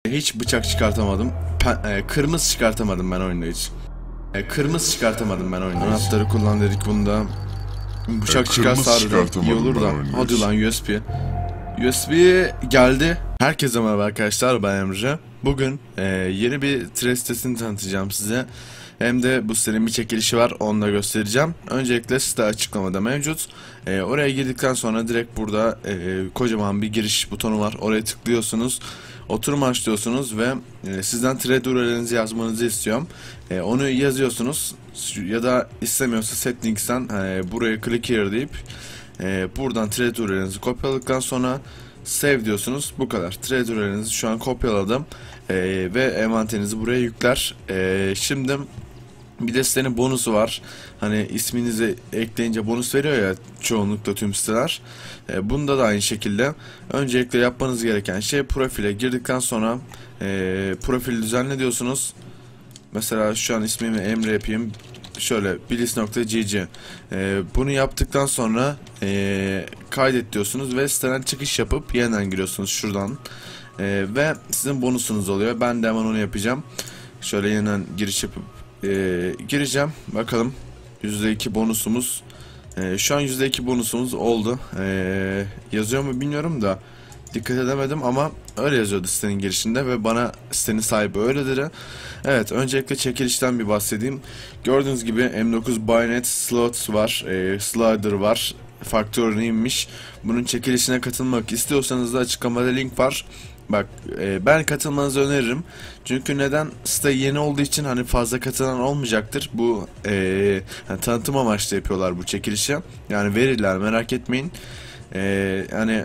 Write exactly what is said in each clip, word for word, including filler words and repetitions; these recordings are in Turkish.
Hiç bıçak çıkartamadım. Pe e, kırmızı çıkartamadım ben oyunda hiç. E, kırmızı çıkartamadım ben oyunda. Anahtarı kullan dedik bunda. Bıçak e, çıkarsa harbiden iyi olur da. Hadi lan U S B. U S B geldi. Herkese merhaba arkadaşlar, ben Emre. Bugün e, yeni bir trade sitesini tanıtacağım size. Hem de bu sitenin bir çekilişi var, onu da göstereceğim. Öncelikle site açıklamada mevcut. E, oraya girdikten sonra direkt burada e, kocaman bir giriş butonu var. Oraya tıklıyorsunuz. Oturum açlıyorsunuz ve e, sizden trade U R L'inizi yazmanızı istiyorum. E, onu yazıyorsunuz ya da istemiyorsa settings'ten e, buraya click here deyip e, buradan trade U R L'inizi kopyaladıktan sonra save diyorsunuz. Bu kadar. Trade U R L'inizi şu an kopyaladım e, ve envanterinizi buraya yükler. E, şimdi bir de sitenin bonusu var. Hani isminizi ekleyince bonus veriyor ya çoğunlukla tüm siteler. E, bunda da aynı şekilde. Öncelikle yapmanız gereken şey, profile girdikten sonra e, profili düzenle diyorsunuz. Mesela şu an ismimi Emre yapayım. Şöyle bilis nokta gg. E, bunu yaptıktan sonra e, kaydet diyorsunuz ve siteden çıkış yapıp yeniden giriyorsunuz şuradan. E, ve sizin bonusunuz oluyor. Ben de hemen onu yapacağım. Şöyle yeniden giriş yapıp Ee, gireceğim. Bakalım yüzde iki bonusumuz. Ee, şu an yüzde iki bonusumuz oldu. Ee, yazıyor mu bilmiyorum da dikkat edemedim ama öyle yazıyordu sitenin girişinde ve bana sitenin sahibi öyle dedi. Evet, öncelikle çekilişten bir bahsedeyim. Gördüğünüz gibi M dokuz Bayonet Slot var, e, Slider var. Faktörünü inmiş. Bunun çekilişine katılmak istiyorsanız da açıklamada link var. Bak, e, ben katılmanızı öneririm. Çünkü neden? Site yeni olduğu için hani fazla katılan olmayacaktır. Bu e, yani tanıtım amaçlı yapıyorlar bu çekilişi. Yani verirler, merak etmeyin. E, yani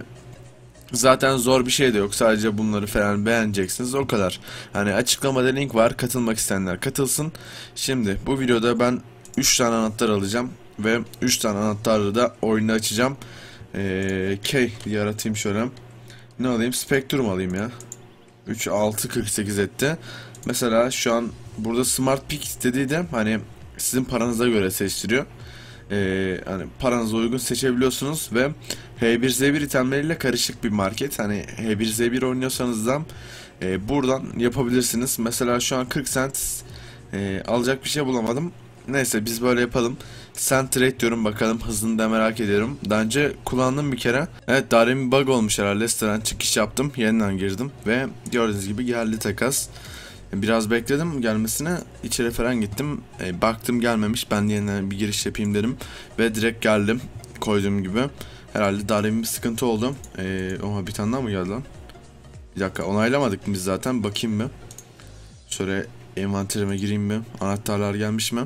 zaten zor bir şey de yok. Sadece bunları falan beğeneceksiniz, o kadar. Hani açıklamada link var. Katılmak isteyenler katılsın. Şimdi bu videoda ben üç tane anahtar alacağım ve üç tane anahtarı da oyunda açacağım. E, K yaratayım şöyle. Ne alayım? Spectrum alayım ya. üç altı kırk sekiz etti. Mesela şu an burada Smart Pick dediği hani sizin paranıza göre seçtiriyor. Ee, hani paranıza uygun seçebiliyorsunuz ve H bir Z bir itemleriyle karışık bir market. Hani H bir Z bir oynuyorsanız da e, buradan yapabilirsiniz. Mesela şu an kırk cent e, alacak bir şey bulamadım. Neyse, biz böyle yapalım. Sen trade diyorum, bakalım hızını da merak ediyorum. Daha önce kullandım bir kere. Evet, daha bir bug olmuş herhalde. Siteden çıkış yaptım. Yeniden girdim. Ve gördüğünüz gibi geldi takas. Biraz bekledim gelmesine. İçeri falan gittim. E, baktım gelmemiş. Ben de yeniden bir giriş yapayım dedim. Ve direkt geldim. Koyduğum gibi. Herhalde daha bir sıkıntı oldu. E, oha, bir tane daha mı geldi lan? Bir dakika, onaylamadık mı biz zaten? Bakayım mı? Şöyle envanterime gireyim mi? Anahtarlar gelmiş mi?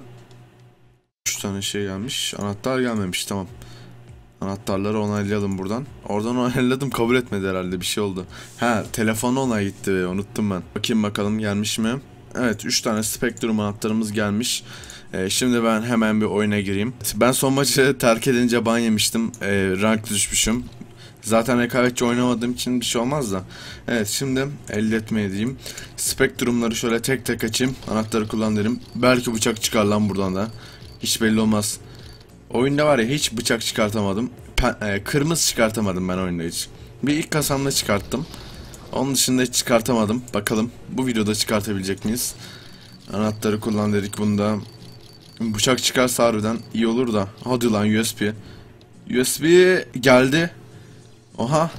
üç tane şey gelmiş. Anahtar gelmemiş, tamam. Anahtarları onaylayalım buradan. Oradan onayladım, kabul etmedi herhalde, bir şey oldu. Ha, telefonu onay gitti, unuttum ben. Bakayım bakalım gelmiş mi? Evet, üç tane Spectrum anahtarımız gelmiş. Ee, şimdi ben hemen bir oyuna gireyim. Ben son maçı terk edince ban yemiştim. Ee, rank düşmüşüm. Zaten rekabetçi oynamadığım için bir şey olmaz da. Evet, şimdi elde etmeye diyeyim. Spectrum'ları şöyle tek tek açayım. Anahtarı kullan derim. Belki bıçak çıkar lan buradan da. Hiç belli olmaz. Oyunda var ya, hiç bıçak çıkartamadım. Pe e, kırmızı çıkartamadım ben oyunda hiç. Bir ilk kasamda çıkarttım. Onun dışında hiç çıkartamadım. Bakalım bu videoda çıkartabilecek miyiz? Anahtarı kullan dedik bunda. Bıçak çıkarsa harbiden iyi olur da. Hadi lan U S B. U S B geldi. Oha.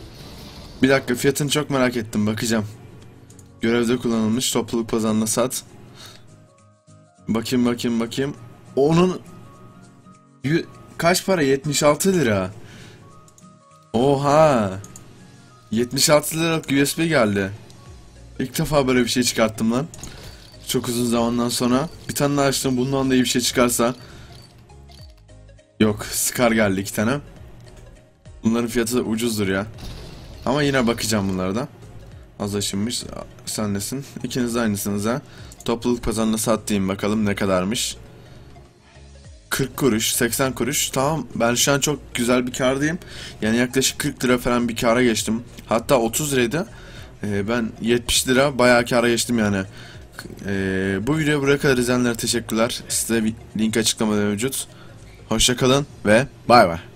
Bir dakika, fiyatını çok merak ettim, bakacağım. Görevde kullanılmış, topluluk pazarında sat. Bakayım bakayım bakayım. Onun kaç para? yetmiş altı lira. Oha. yetmiş altı liralık U S B geldi. İlk defa böyle bir şey çıkarttım lan. Çok uzun zamandan sonra. Bir tane daha açtım, bundan da iyi bir şey çıkarsa. Yok, Scar geldi iki tane. Bunların fiyatı da ucuzdur ya. Ama yine bakacağım bunlara da. Az aşınmış. Sen nesin? İkiniz de aynısınız ha. Topluluk pazarına sat diyeyim, bakalım ne kadarmış. kırk kuruş, seksen kuruş. Tamam, ben şu an çok güzel bir kârdayım. Yani yaklaşık kırk lira falan bir kâra geçtim. Hatta otuz liraydı. Ee, ben yetmiş lira bayağı kâra geçtim yani. Ee, bu videoyu buraya kadar izleyenlere teşekkürler. Size bir link açıklamada mevcut. Hoşça kalın ve bay bay.